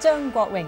張國榮。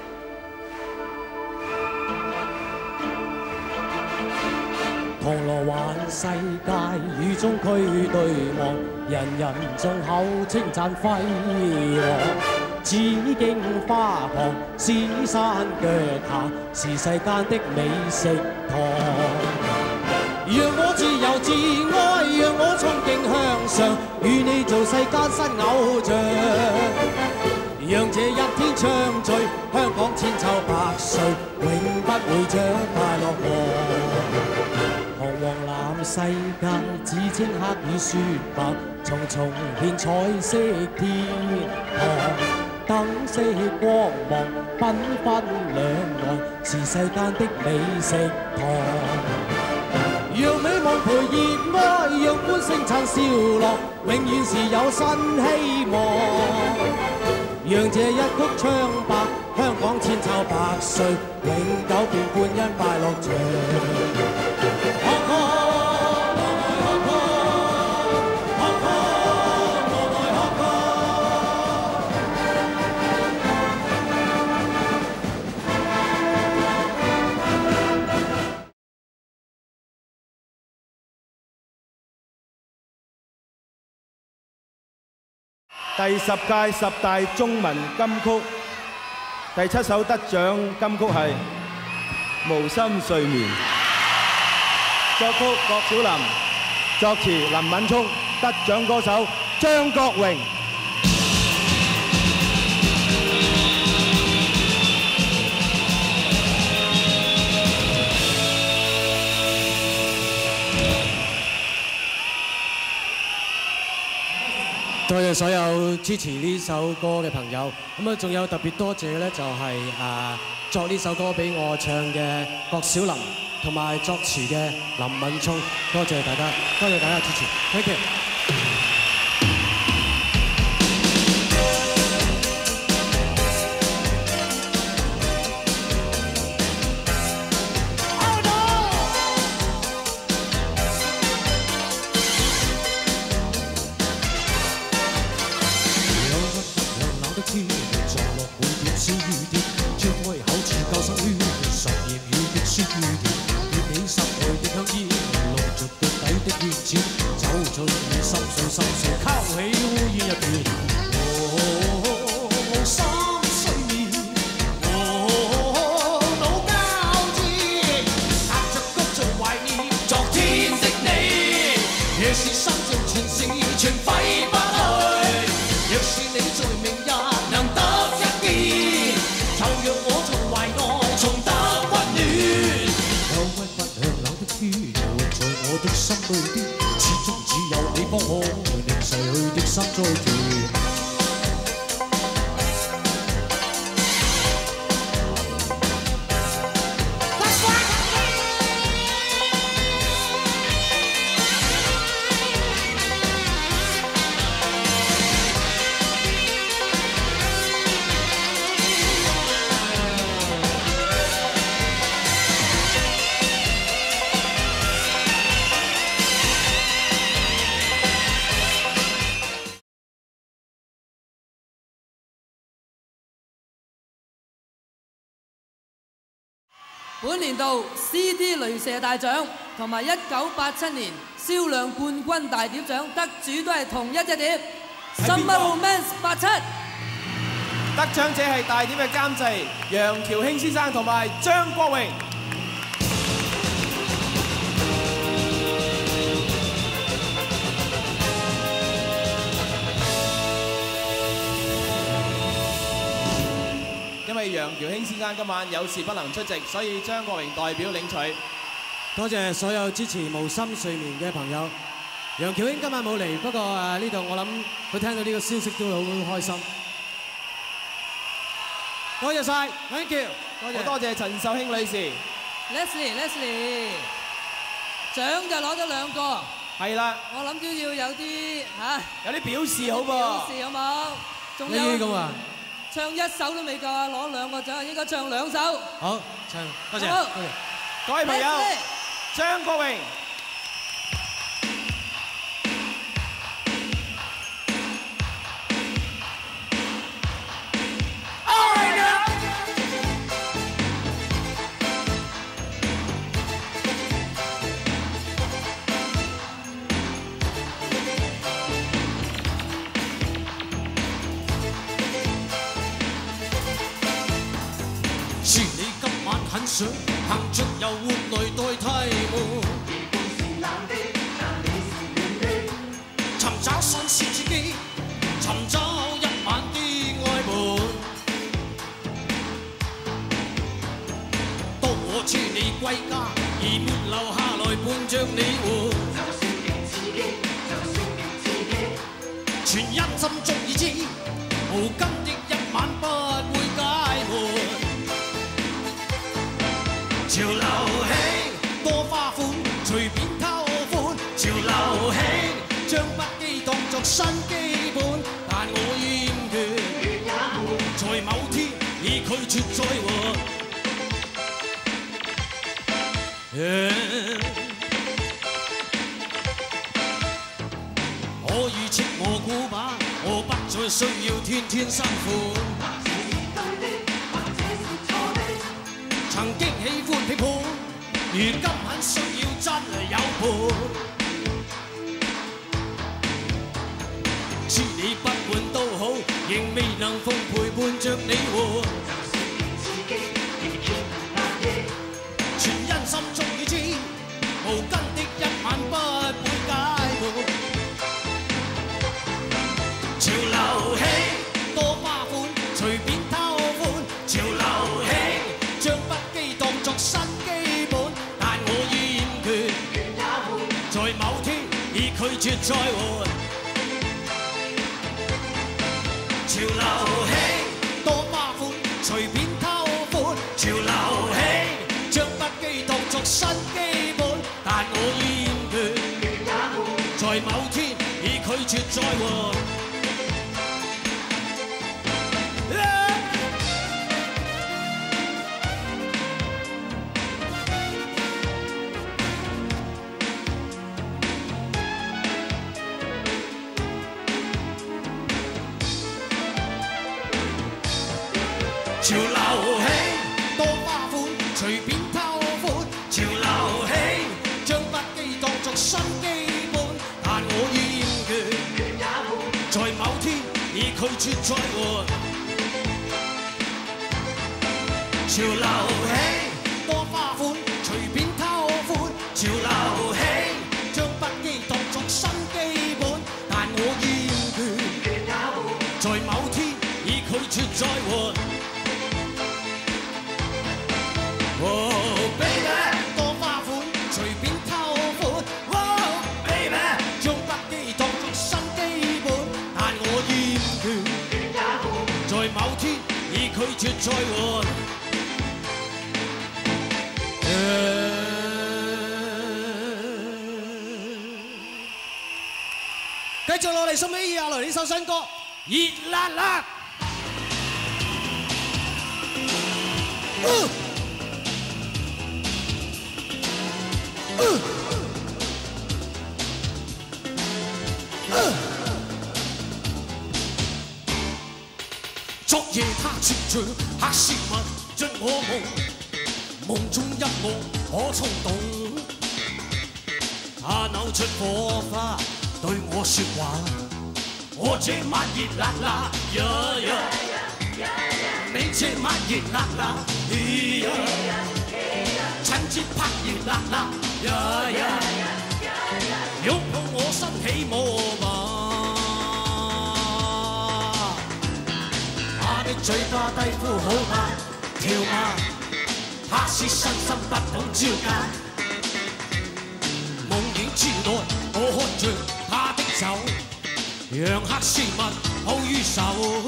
銅鑼灣世界與中區對望，人人眾口稱讚輝煌。紫荊花旁，獅山腳下，是世間的美食堂。讓我自由自愛，讓我憧憬向上，與你做世間新偶像。讓這一天暢聚，香港千秋百歲，永不會將快樂忘。紅黃藍世界，只稱黑與雪白，重重現彩色天堂。燈色光芒，繽紛兩岸，是世間的美食堂。讓美夢陪熱愛，讓歡聲燦笑樂，永遠是有新希望。讓這一曲唱白，香港千秋百歲，永久變觀音快樂場。 第10屆10大中文金曲第7首得獎金曲係《無心睡眠》，作曲郭小霖，作詞林敏聰，得獎歌手張國榮。 多謝所有支持呢首歌嘅朋友，咁啊仲有特別多謝嘅咧，就係作呢首歌俾我唱嘅郭小霖，同埋作詞嘅林敏聰，多謝大家，多謝大家支持 ，thank you。 本年度 CD 雷射大獎同埋1987年銷量冠軍大碟獎得主都係同一隻碟《Summer Romance 87》。 得獎者係大碟嘅監製楊喬興先生同埋張國榮。因為楊喬興先生今晚有事不能出席，所以張國榮代表領取。 多謝所有支持無心睡眠嘅朋友。楊喬興今晚冇嚟，不過呢度我諗佢聽到呢個消息都好開心。多謝晒 ，thank you， 多謝陳秀卿女士。 Leslie， 獎就攞咗2個。 係啦。 我諗都要有啲嚇。有啲表示好噃。 表示好冇？仲有。 咁啊？ 唱1首都未夠啊！攞2個獎，應該唱2首。 好，唱，多謝。 好， 各位朋友，張國榮。 All right. 想行出遊活來代替我。尋找新鮮刺激，尋找一晚的愛慕。當我車你歸家，而沒留下來伴着你活。全因心中已知，無根的一晚不會解悶。潮流興多花款，隨便偷歡。潮流興將不羈當作新基本，但我厭倦，在某天已拒絕再活。可以斥我古板，我不再需要天天新款。曾經喜歡批判，如今很需要真有伴。知你不滿都好，仍未能奉陪伴着你活。全因心中已知，無根的一晚不會解悶。潮流興多花款，隨便偷歡。潮流興將不羈當作新基本，但我厭倦，在某天已拒絕再活。潮流興多花款，隨便偷歡。潮流興將不羈當作新基本，但我厭倦，在某天已拒絕再活。潮流興多花款，隨便偷歡。潮流興將不羈當作新基本，但我厭倦，在某天已拒絕再活。潮流興多花款，隨便偷歡。潮流興將不羈當作新基本，但我厭倦，在某天已拒絕再活。Oh baby， 多花款，隨便偷歡。Oh baby， 將不羈當作新基本，但我厭倦，在某天已拒絕再活。繼續落嚟送俾以下來呢首新歌《熱辣辣》。昨夜他穿着黑絲襪進我夢，夢中一幕可衝動。他扭出火花對我說話，我這晚熱辣辣呀呀，你這晚熱辣辣呀，趁節拍熱辣辣呀呀，擁抱我身起舞吧。他的嘴巴低呼好嗎？跳嗎？他是身心不懂招架。夢境之內，我看着他的手，讓黑絲襪抱於手。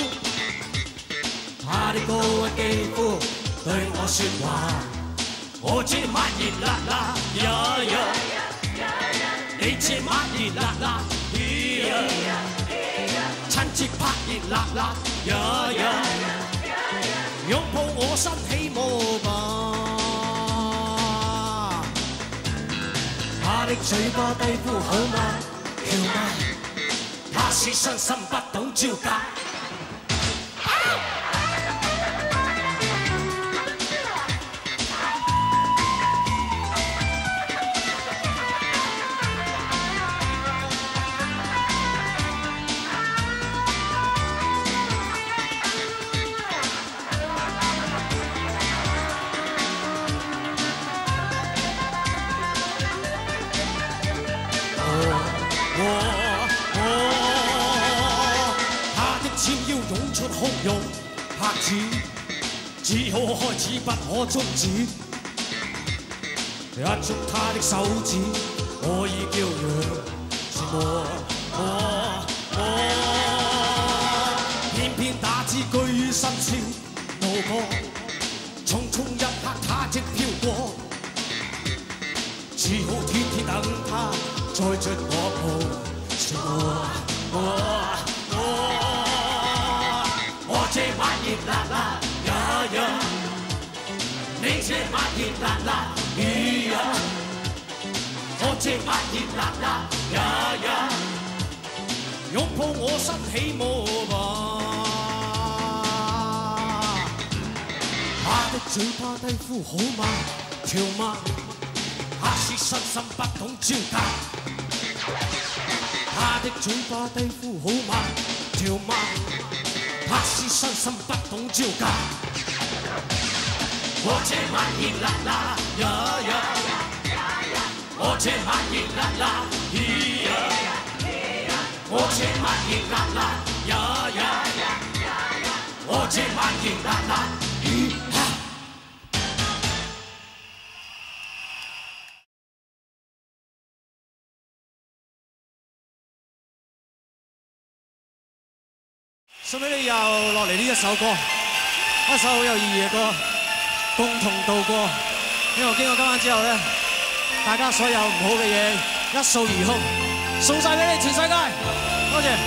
他的高溫肌膚對我說話，我這晚熱辣辣呀呀，你這晚熱辣辣呀，趁節拍熱辣辣呀呀，擁抱我身起舞吧。他的嘴巴低呼好嗎？跳嗎？他是身心不懂招架。 用拍子，只好開始不可終止。一捉他的手指，我已叫嚷偏偏打支居心超路過，匆匆一刻他即飄過，只好天天等他再進我步。我這晚熱辣辣呀呀，你這晚熱辣辣咿呀，我這晚熱辣辣呀呀，擁抱我身起舞吧。他的嘴巴低呼好嗎？跳嗎？他是身心不懂招架。他的嘴巴低呼好嗎？跳嗎？他是身心不懂招架。我這晚熱辣辣呀呀，我這晚熱辣辣咿呀，我這晚熱辣辣呀呀，我這晚熱辣辣咿呀。送俾你又落嚟呢一首歌，一首好有意義嘅歌，共同度過。因為經過今晚之後咧，大家所有唔好嘅嘢一掃而空，送晒俾你全世界，多謝。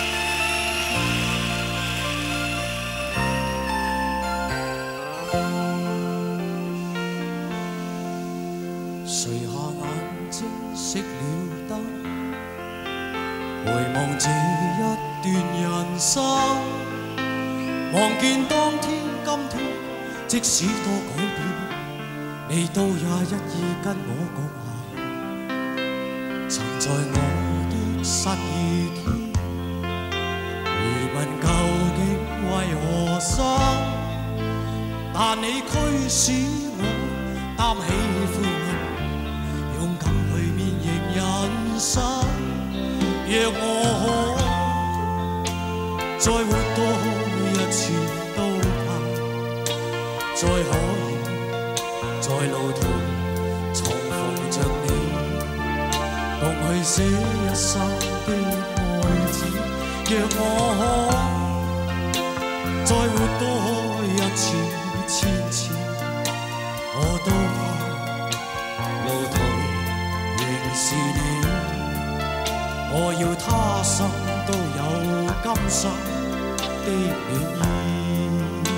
垂下眼睛，熄了燈，回望這一段人生，望見當天今天，即使多改變，你都也一意跟我講下。曾在我的失意天，疑問究竟為何生？但你驅使我擔起灰暗，勇敢去面迎人生。若我再活多一次都怕，再可以在路途重逢着你，共去寫一生的愛子。若我再活多一次千次，我都怕路途仍是你。我要他生都有今生的暖意，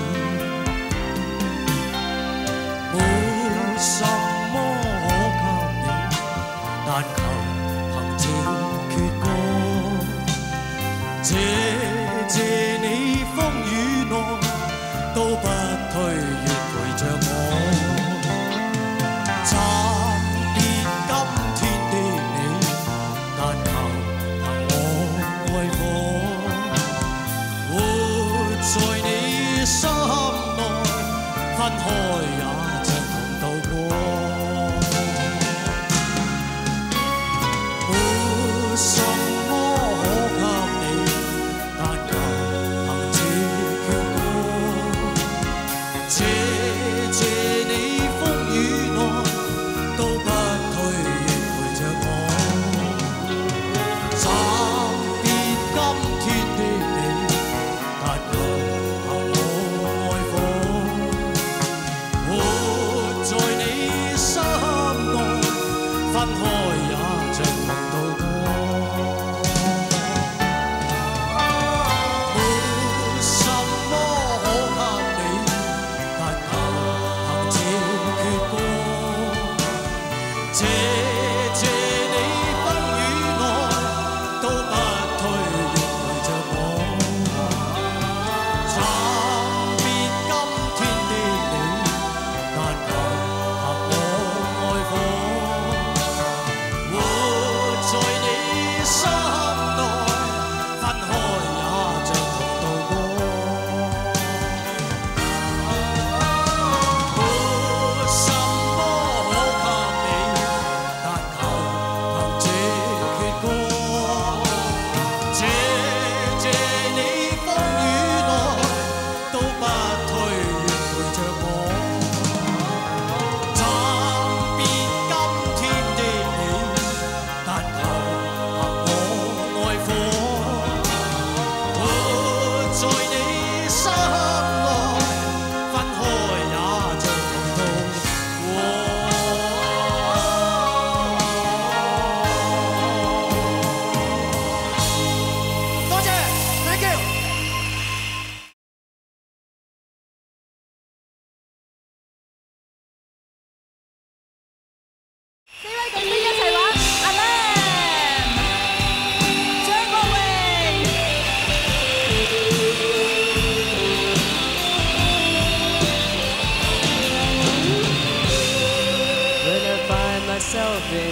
沒什麼可給你，但求憑這闕歌，謝你風雨內都不退願陪着我。心內分開也像同渡過，沒什麼可給你，但求憑這闕歌，謝你風雨內都不退願陪着我。暫別今天的你，但求分開也像同渡過，沒什麼可給你，但求憑這闕歌，謝你風雨內都不退願陪着我。暫別今天的你，但求憑我愛火。在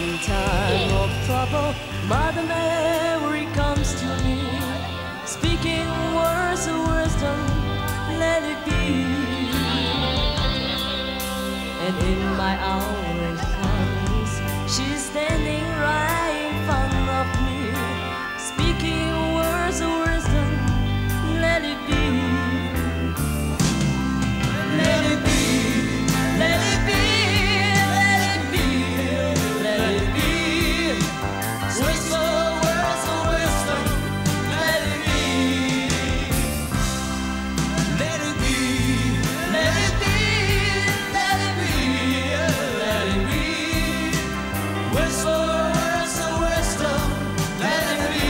in time of trouble, Mother Mary comes to me, speaking words of wisdom, let it be. And in my hour comes, she's standing right in front of me, speaking words of wisdom, let it be. Let it be, let it be, let it be, let it be. Whisper words of wisdom, let it be. Let it be, let it be, let it be, let it be. Whisper words of wisdom, let it be.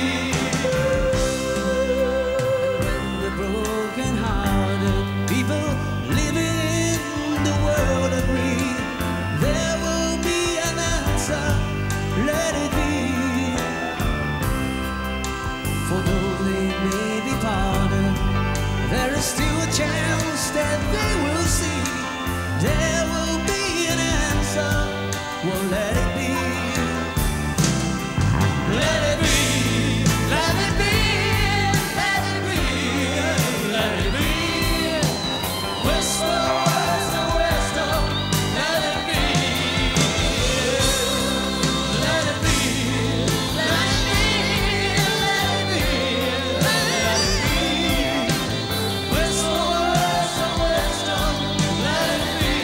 When the broken-hearted people living in the world agree, there will be an answer, let it be. For though they may be pardoned, there is still a chance that they will see. There will be an answer, well, let it be. Let it be, let it be, let it be, let it be. Whisper words of wisdom, let it be. Let it be, let it be, let it be, let it be. Whisper words of wisdom, let it be.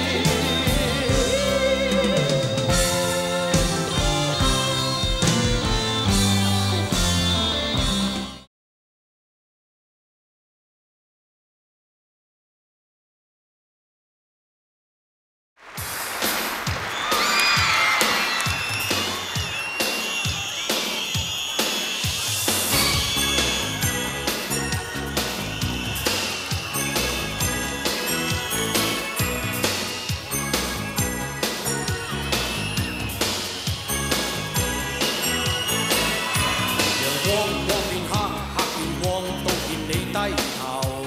陽光光變黑，黑變光，都見你低頭。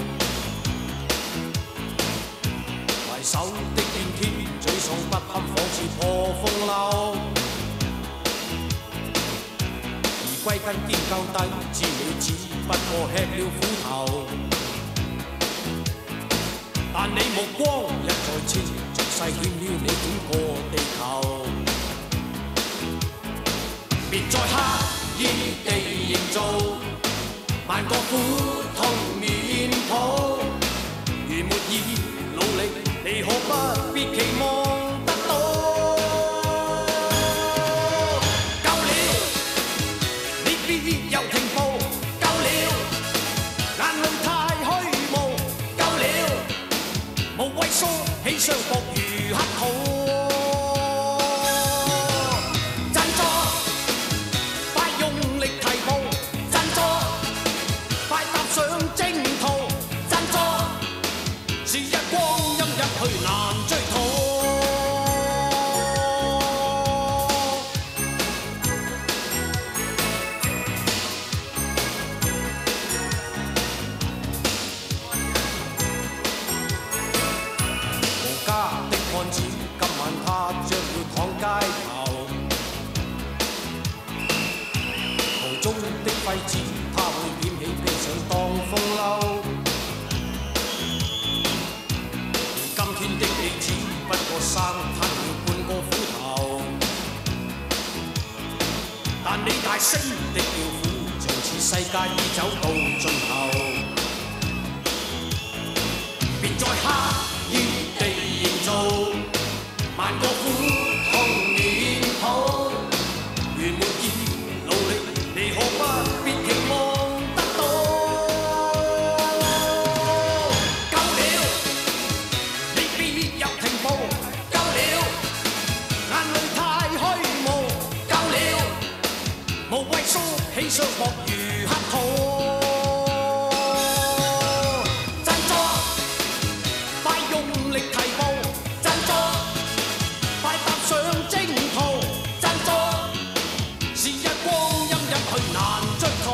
埋手的變天，沮喪不堪，仿似破風褸。而歸根結究底，知你只不過吃了苦頭。但你目光一再切，俗世欠了你整個地球。別再刻意地營造萬個苦痛面譜，如沒意努力，你可不必期望得到。夠了，你別又停步，夠了，眼淚太虛無，夠了，無謂梳起雙膊如乞討。難追討，無家的漢子，今晚他將要躺街頭，途中的廢紙，他會撿起披上當風褸。天的你只不過生吞了半個斧頭，但你大聲的叫苦，像似世界已走到盡頭。別再刻意地營造萬個苦痛面譜，如沒意努力，你可不必期望。起雙膊如乞討，振作，快用力提步，振作，快踏上征途，振作，是日光陰入去難追討。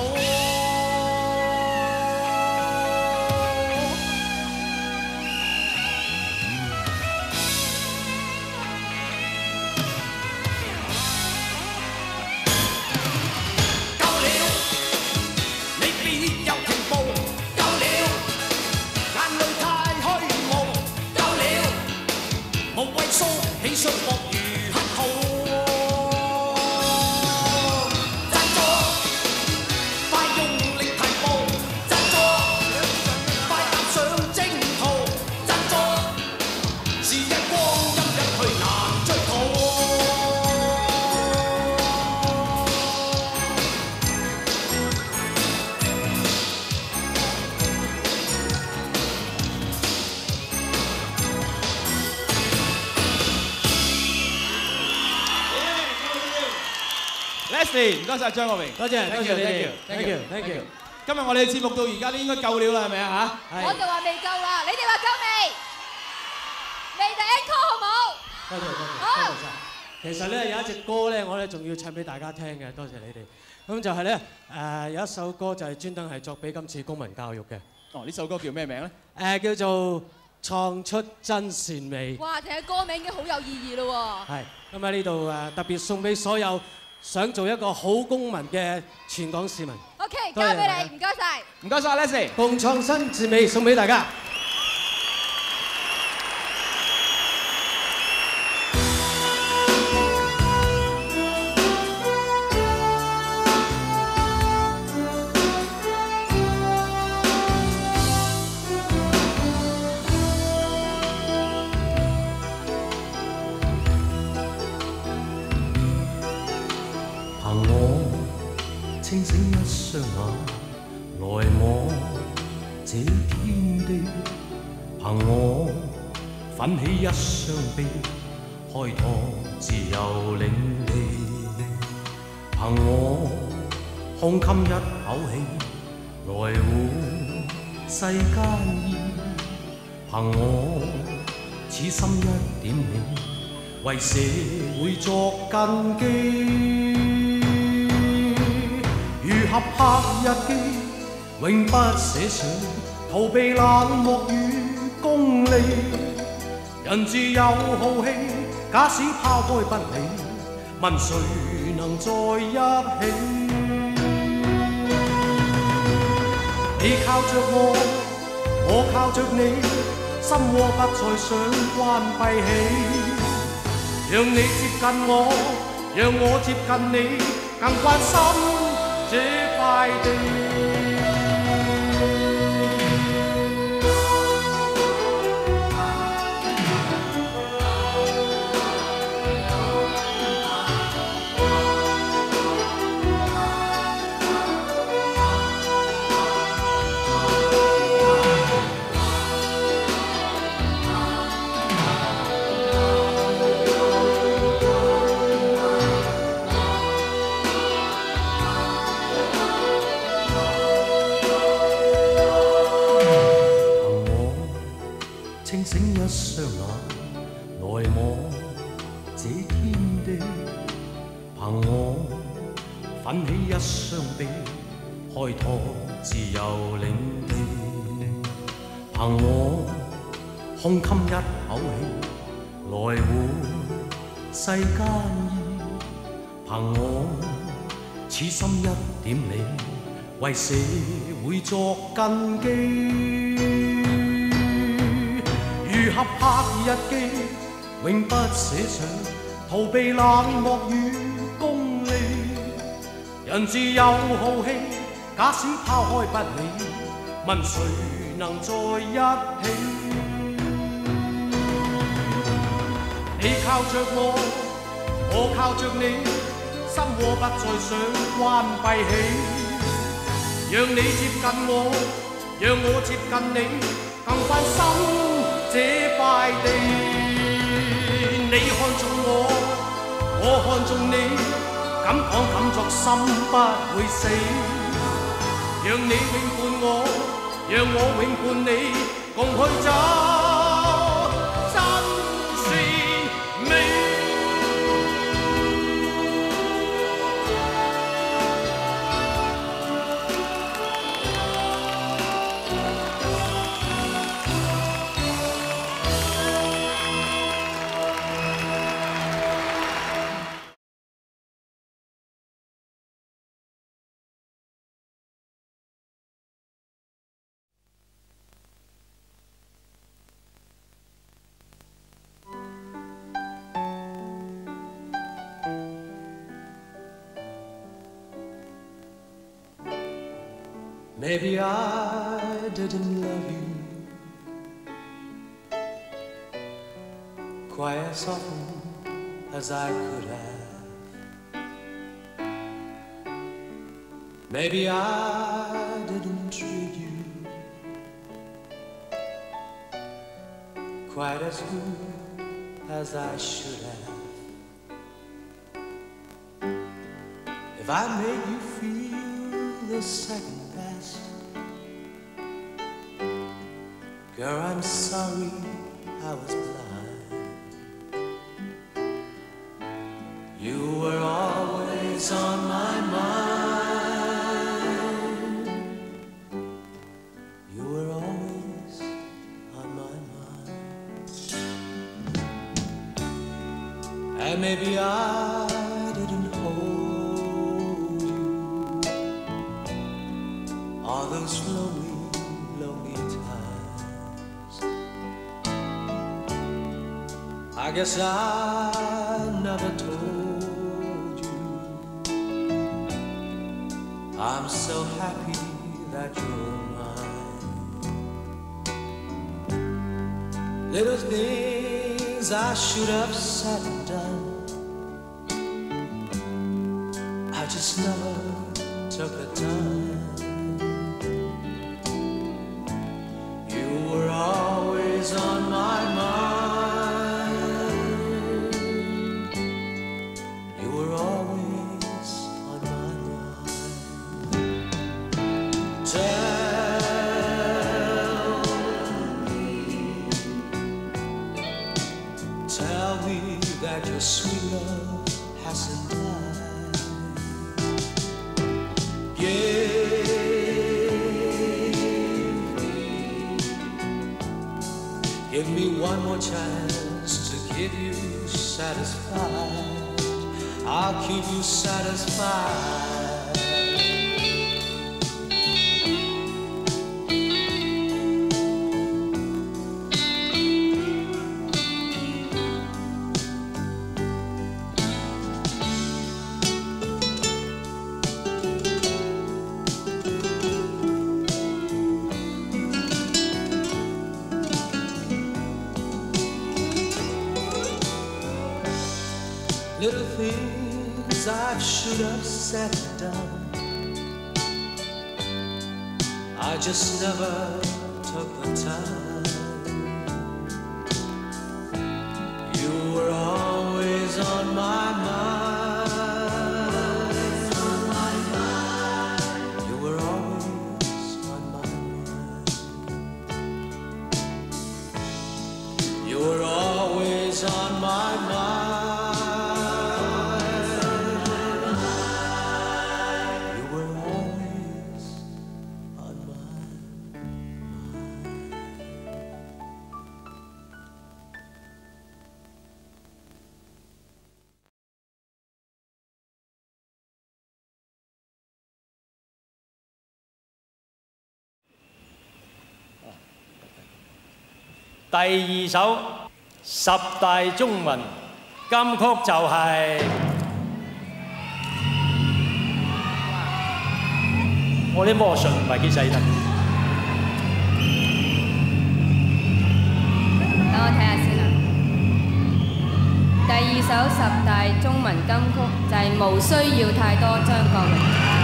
Leslie， 唔該曬張國榮， 多謝多謝你哋 ，thank you。 今日我哋嘅節目到而家都應該夠料啦，係咪啊嚇？ 我就話未夠啦，你哋話夠未？未第一 call 好冇？ 多謝晒。其實咧有一隻歌咧，我咧仲要唱俾大家聽嘅，多謝你哋。咁就係咧有一首歌就係專登係作俾今次公民教育嘅。 哦，呢首歌叫咩名咧？ 叫做創出真善美。 哇！淨係歌名已經好有意義咯喎。 係咁喺呢度特別送俾所有想做一個好公民嘅全港市民。 OK， 交俾你，唔該晒。 唔該晒 Leslie。 共創新善美送俾大家。 清醒一雙眼來望這天地，憑我奮起一雙臂，開拓自由領地，憑我胸襟一口氣來護世間意，憑我此心一點理，為社會作根基。如合拍日記，永不寫上逃避冷漠與功利。人自有好氣，假使拋開不理，問誰能在一起？你靠着我靠着你，心窩不再想關閉起。讓你接近我，讓我接近你，更關心這塊地。開拓自由領地，憑我胸襟一口氣來護世間意，憑我此心一點理，為社會作根基。如合拍日記，永不寫上逃避冷漠與功利。人自有好氣，假使拋開不理，問誰能在一起？你靠着我靠着你，心窩不再想關閉起。讓你接近我，讓我接近你，更關心這塊地。你看中我看中你。敢講敢作，心不會死。讓你永伴我，讓我永伴你，共去找真善美。Maybe I didn't love you quite as often as I could have. Maybe I didn't treat you quite as good as I should have. if I made you feel the second best. Girl, I'm sorry I was blind. You were always on my mind. You were always on my mind. And maybe I didn't hold you all those lonely, lonely times. I guess I never told you I'm so happy that you're mine. Little things I should have said and done, I just never took the time. You were always on my mind. You were always on my mind. Tell me that your sweet love hasn't died. Give me one more chance to keep you satisfied. I'll keep you satisfied. Little things I should have said and done, I just never took the time. You were always on my mind. You were always on my mind. You were always on my mind. 第二首10大中文金曲就係我啲魔術唔係幾使得。 等我睇下先啦。第二首10大中文金曲就係無需要太多張國榮。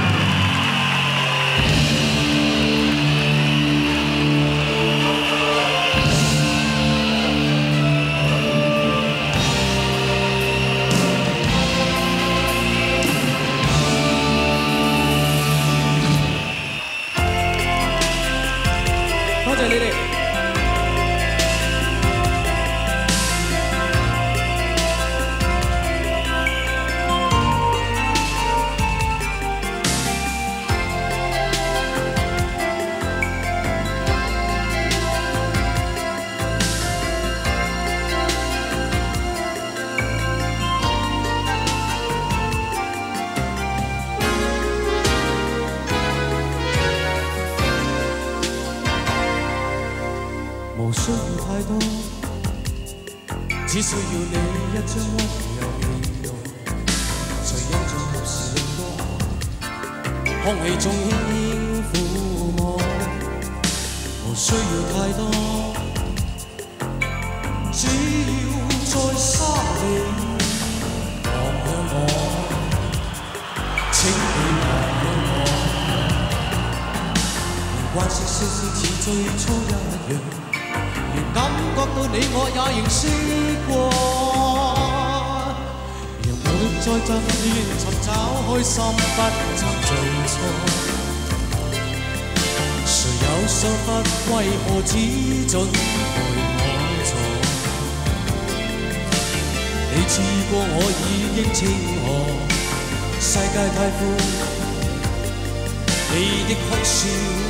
多謝你哋。 無需要太多，只需要你一張溫柔面容，隨印象合時令到空氣中輕輕撫摸。無需要太多，只要在沙裏望向我，請你望向我，還是笑聲似最初一樣。感覺到你我也認識過，讓我這在陣前尋找開心，不曾做錯。誰有想法，為何只准陪我坐？你知過我已經清河，世界太闊，你的哭笑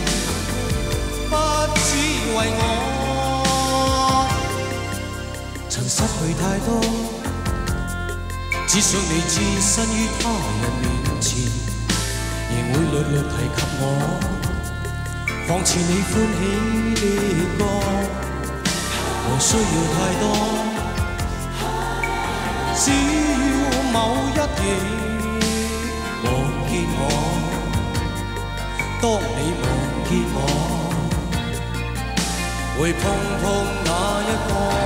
不只為我，曾失去太多。只想你置身於他人面前，仍會略略提及我，況且你歡喜的歌，無需要太多，只要某一夜望見我，當你望見我，會碰碰那一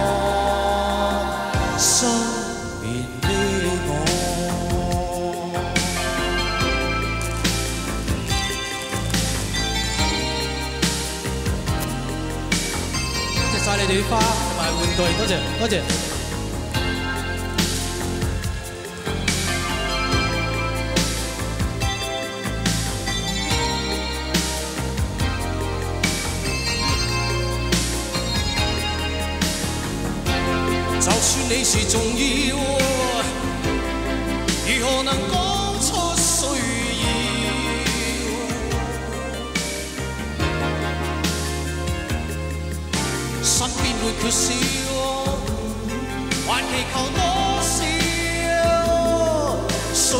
個失眠晒你哋啲花同埋玩具，多謝多謝。就算你是重要，如何能講出需要？身邊沒缺少，還祈求多少需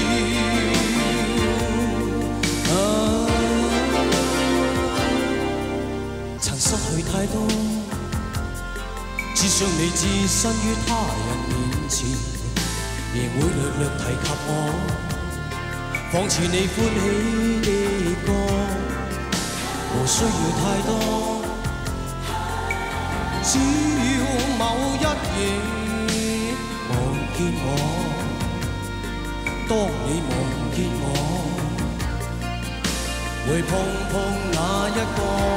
要？曾失去太多，只想你置身於他人面前，仍會略略提及我，況且你歡喜的歌，無需要太多。只要某一夜望見我，當你望見我，會碰碰那一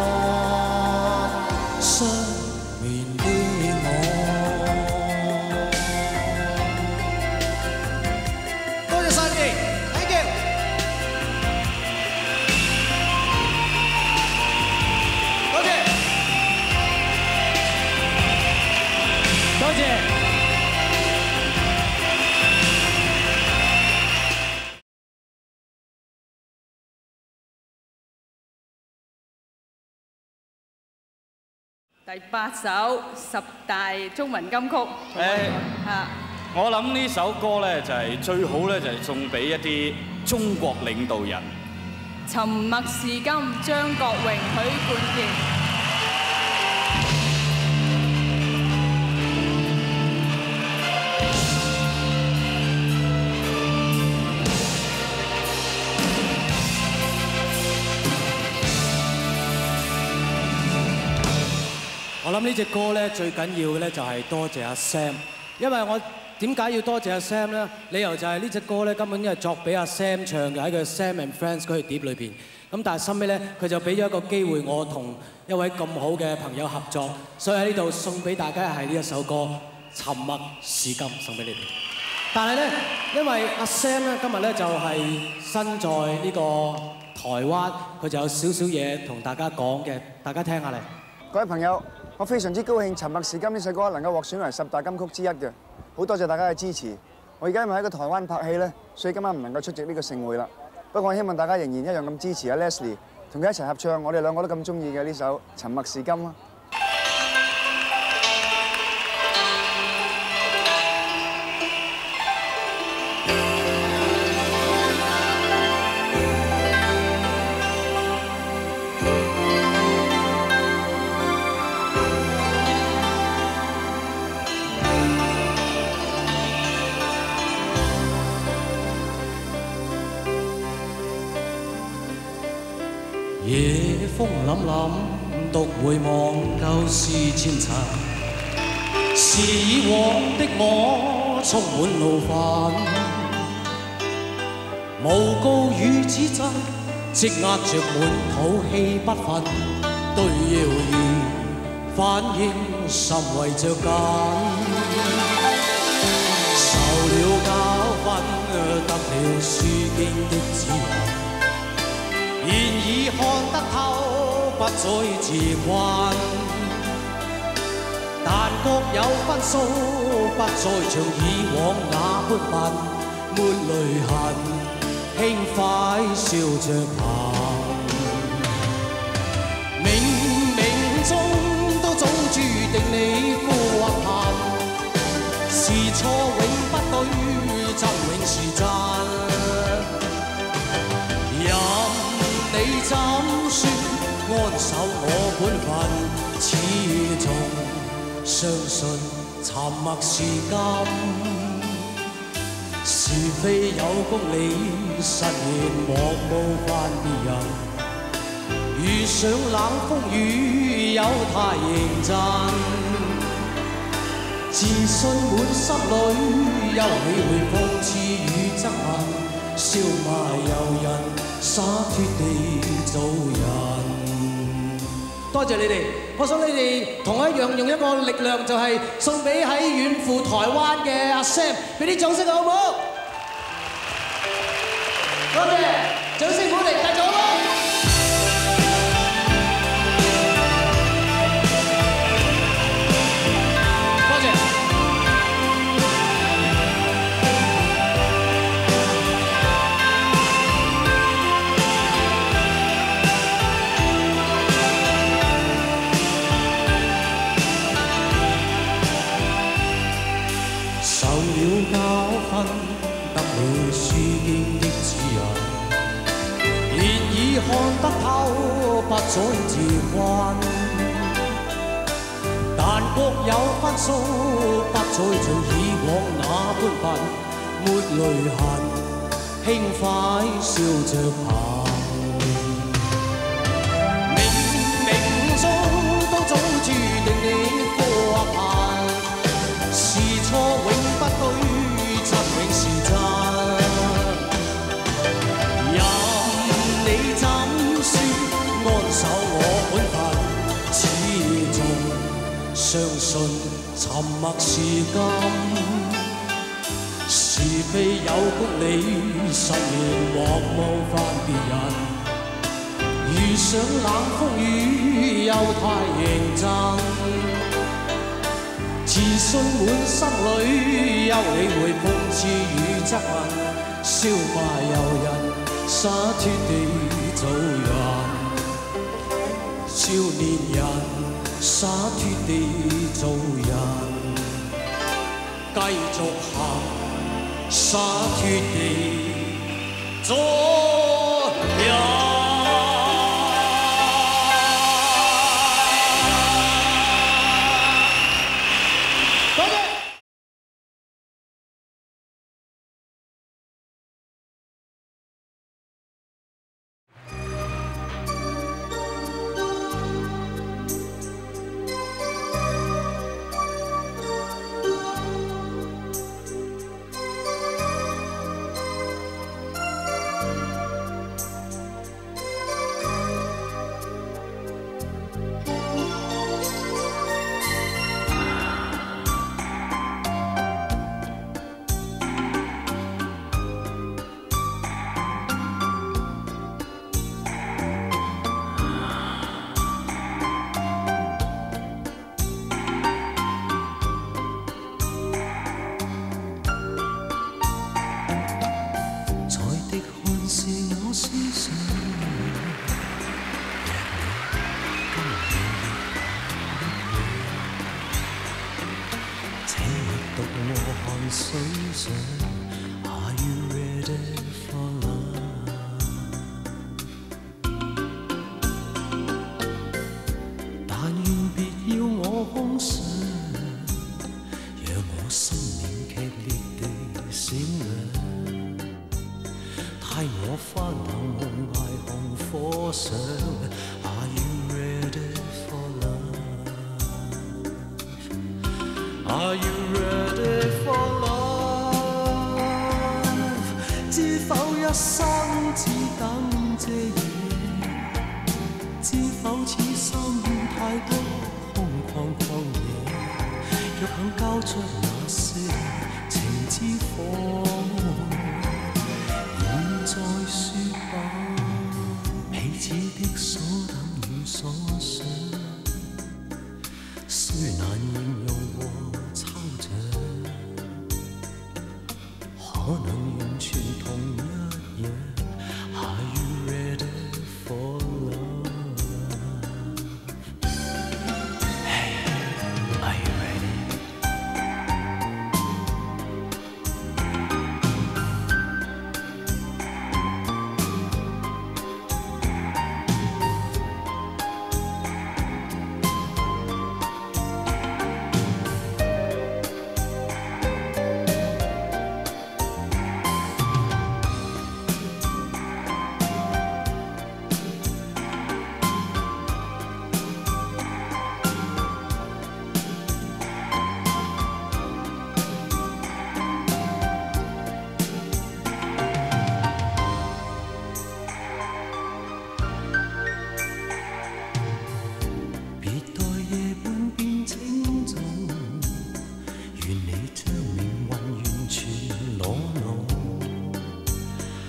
個失眠的我。多謝晒你哋 ，thank you。多謝。 第8首10大中文金曲。 我諗呢首歌咧就係最好咧，就係送俾一啲中國領導人。 沉默是金，張國榮、許冠傑。 我諗呢隻歌咧最緊要嘅咧就係多謝阿 Sam， 因為我點解要多謝阿 Sam 咧？理由就係呢隻歌咧根本係作俾阿 Sam 唱嘅，喺佢 Sam and Friends 嗰條碟裏邊。咁但係收尾咧佢就俾咗一個機會我同一位咁好嘅朋友合作，所以喺呢度送俾大家係呢一首歌《沉默是金》送俾你哋。但係咧因為阿 Sam 咧今日咧就係身在呢個台灣，佢就有少少嘢同大家講嘅，大家聽下嚟。 各位朋友。我非常之高興《沉默是金》呢首歌能夠獲選為10大金曲之一嘅，好多謝大家嘅支持。我而家因為喺個台灣拍戲咧，所以今晚唔能夠出席呢個盛會啦。不過我希望大家仍然一樣咁支持阿 Leslie， 同佢一齊合唱我哋兩個都咁中意嘅呢首《沉默是金》啦。 夜風凜凜，獨回望舊事前塵，是以往的我充滿怒憤，無告與指責，積壓着滿肚氣不憤，對謠言反應甚為着緊，受了教訓。 書經的指引，現已看得透，不再自困。但各有分數，不再像以往那般笨，沒淚痕，輕快笑着行。冥冥中都早注定你富或貧，是錯永不對，真永是真。任你怎說，安守我本分，始終相信沉默是金，是非有公理，實現莫冒犯別人。遇上冷風雨，有太認真，自信滿心裏，休理會諷刺與質問，笑罵由人，灑脱地做人。多謝你哋，我想你哋同我一樣用一個力量，就係送俾喺遠赴台灣嘅阿 Sam， 俾啲掌聲好唔好？多謝，掌聲鼓勵，繼續啦！多謝。受了教訓，得了書經的指引，現已看得透，不再自困。但各有分數，不再像以往那般笨，沒淚痕，輕快笑着行。冥冥中都早注定你富或貧，是錯永不對，真永是真。任你怎說，安守我本分，始終相信沉默是金。是非有公理，實現莫冒犯別人。遇上冷風雨，又太認真。自信滿心裏，休理會諷刺與質問，笑罵由人，灑脱地做人。少年人，灑脱地做人，繼續行，灑脱地做人。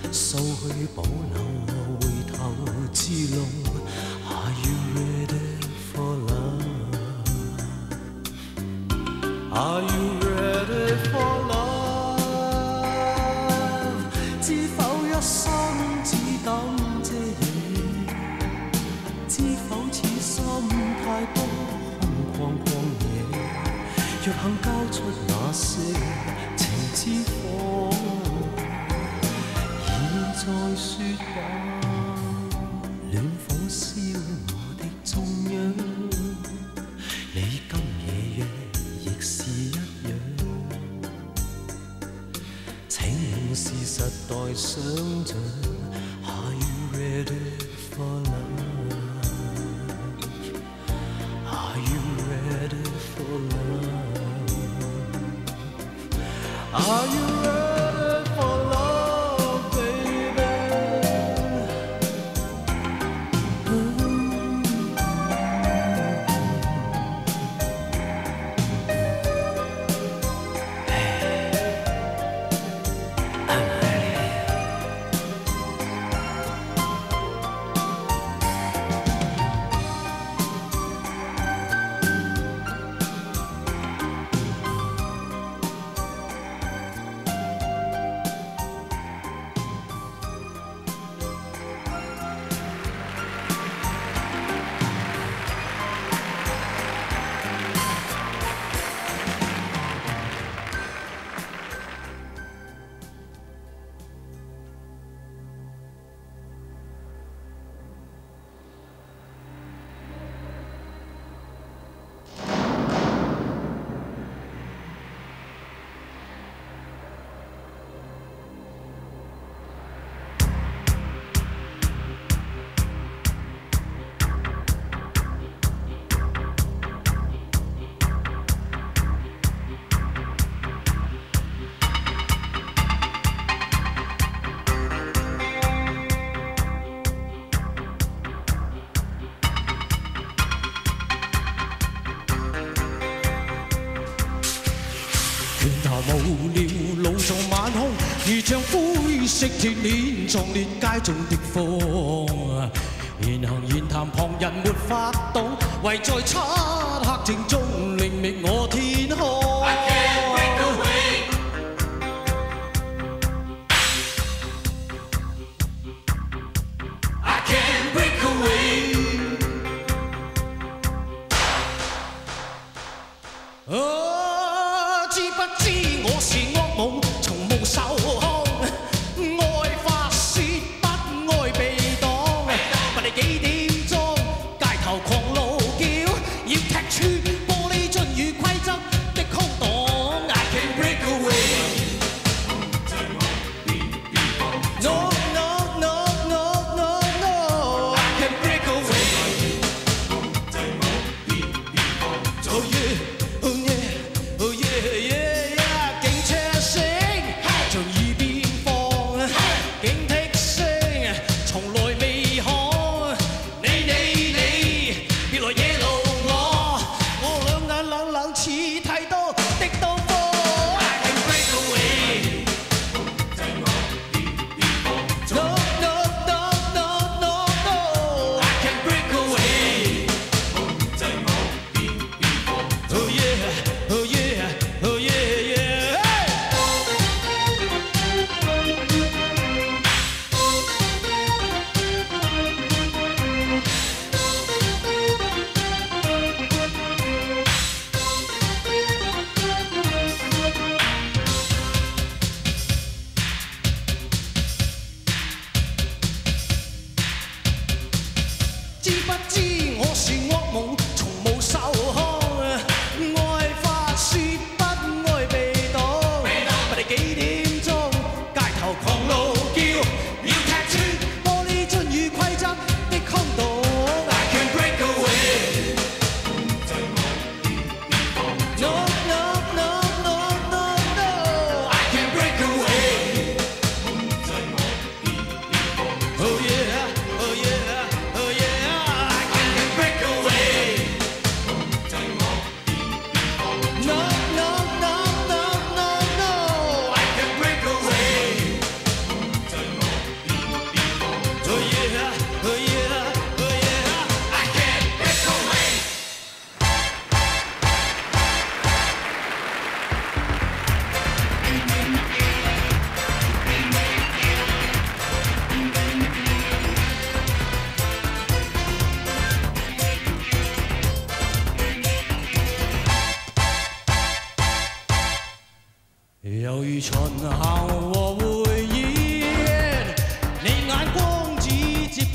掃去保留回頭之路。Are you ready for love? Are you ready for love? 知否一生只等這夜？知否此心太多空曠曠野？若肯交出那些情之火，現在說吧，暖火燒我的中央，你今夜若亦是一樣，請是實待想像。Are you ready for love? Are you ready for love? Are you ready for love, baby? I'm ready. 無聊路縱晚空，如像灰色鐵鏈壯烈街中的風。言行言談旁人沒法懂，唯在漆黑正中另覓我天空。 Oh yeah, oh yeah, oh yeah.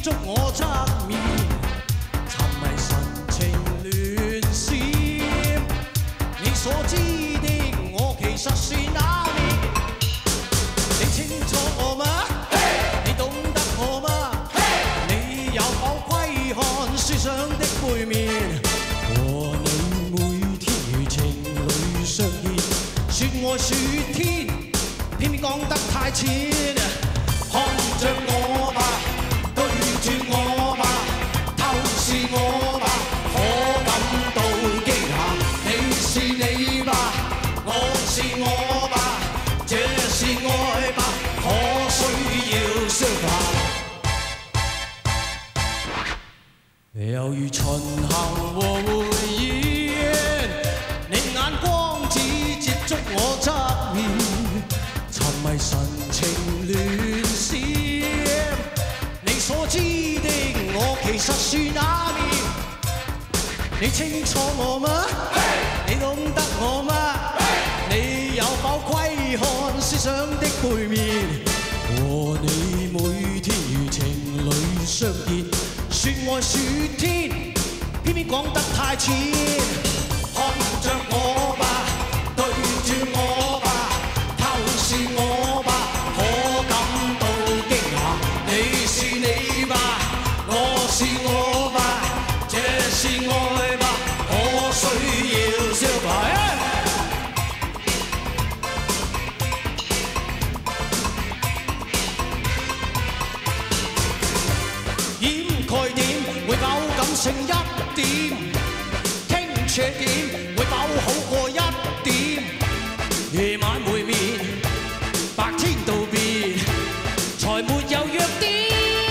觸我側面，沉迷神情亂閃。你所知的我其實是哪面？你清楚我嗎？你懂得我嗎？你有否窺看思想的背面？和你每天如情侶相見，說愛說天，偏偏講得太淺。看着我吧，對住我吧，透視我吧，可感到驚嚇。你是你吧，我是我吧，這是愛吧，可需要消化。猶如巡行和匯演，你眼光只接觸我側面，沉迷神情亂閃。你所知的我其實是哪面？你清楚我嗎？你懂得我嗎？你有否窺看思想的背面？和你每天如情侶相見，說愛說天，偏偏講得太淺。看着我吧，對住我吧，透視我吧，可感到驚訝。你是你吧，我是我吧，這是愛吧，可需要消化。掩蓋點會否感性一點？傾斜點會否好過一點？夜晚會面，白天道別，才沒有弱點。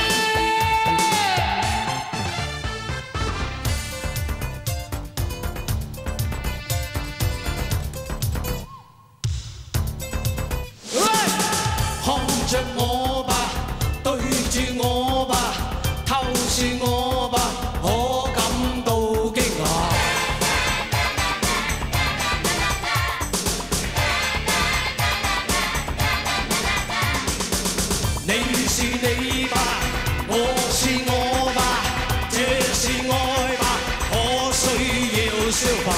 看着我吧，對住我吧，透視我吧，可感到驚訝。你是你吧，我是我吧，這是愛吧，可需要消化。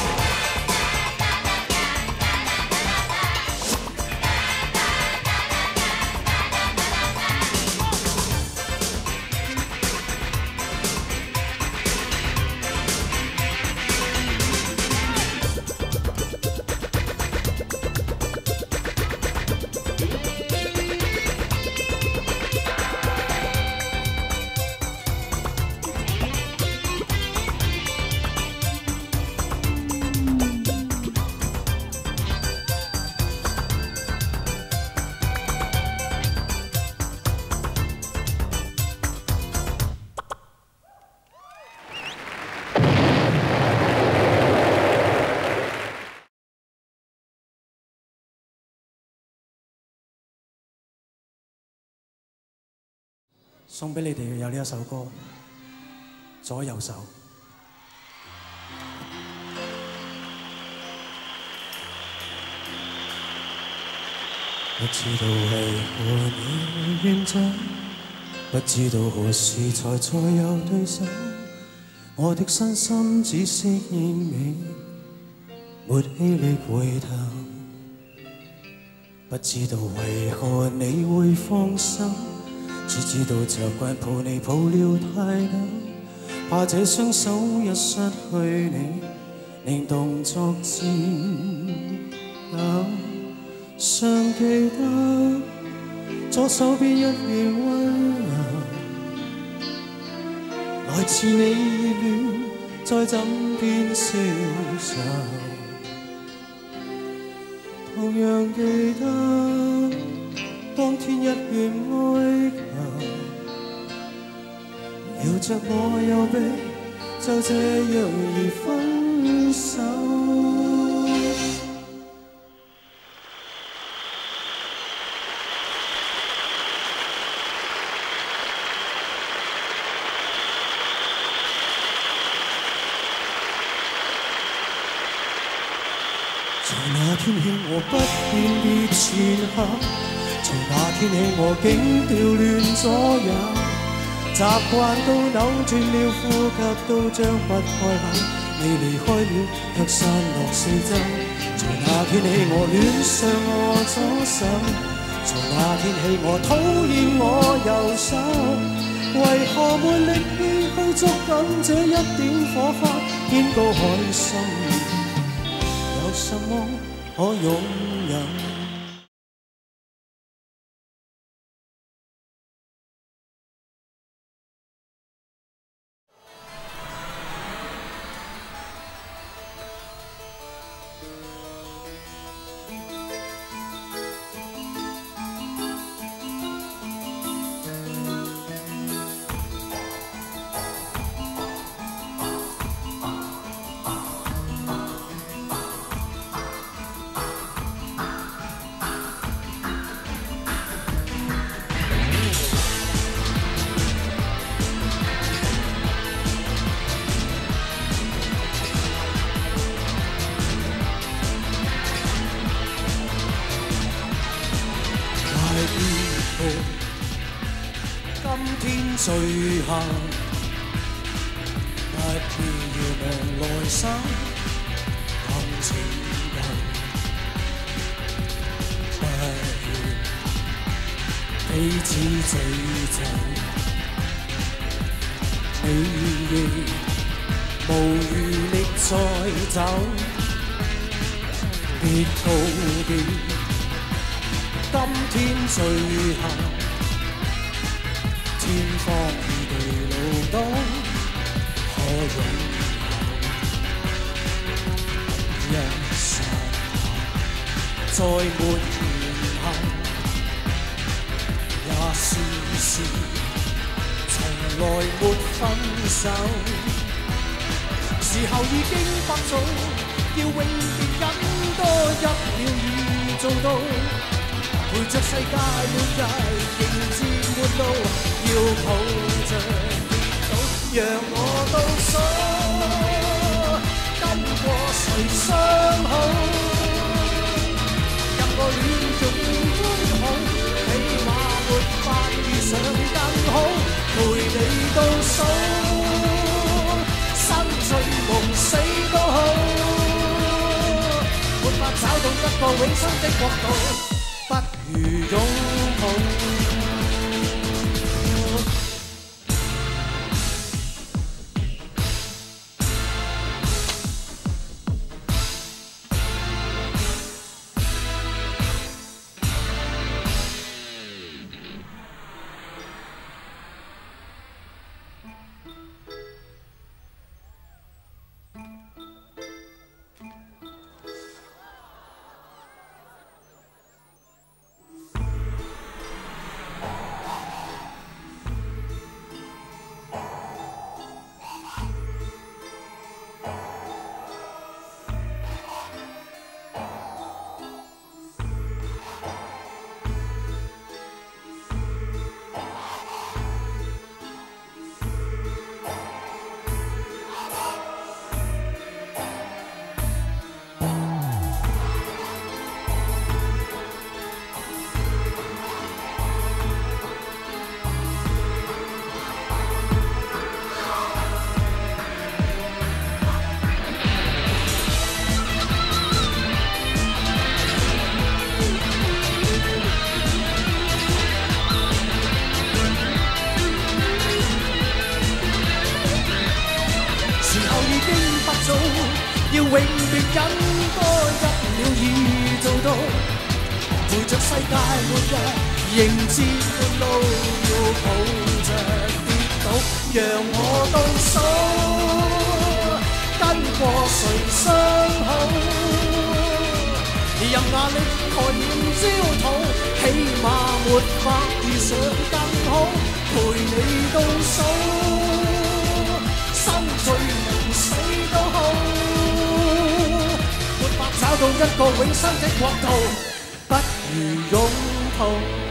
送俾你哋有呢一首歌《左右手》。不知道為何你會遠走，不知道何時才再有對手。我的身心只適應你，沒氣力回頭。不知道為何你會放手。只知道習慣抱你抱了太久，怕這雙手一失去你，令動作顫抖。尚記得左手邊一片溫柔，來自你熱戀在枕邊消愁。同樣記得當天一片哀求，搖着我右臂，就這樣而分手。在那天起我不辨別前後，從那天起我竟調亂左右。 習慣到扭轉了，呼吸都張不開口。你離開了，卻散落四周。在那天起，我戀上我左手；在那天起，我討厭我右手。為何沒力氣去捉緊這一點火花？天高海深，有什麼可擁有？最後不必要望內心更情人，不願彼此詛咒，你亦無餘力再走，別告別，今天最後。天荒地老都可擁有，一剎那再沒然後，也試試從來沒分手。時候已經不早，要永別緊多一秒已做到。陪着世界每日迎接末路，要抱着跌倒，讓我倒數，跟過誰相好？任我戀盡歡好，起碼沒法遇上更好。陪你倒數，生醉夢死都好，沒法找到一個永生的國度。不如擁抱。要永別緊多一秒已做到，陪着世界末日迎接末路，要抱着跌倒，讓我倒數，跟過誰相好？任壓力蓋掩焦土，起碼沒法遇上更好，陪你倒數，生醉明死都好。找到一個永生的國度，不如擁抱。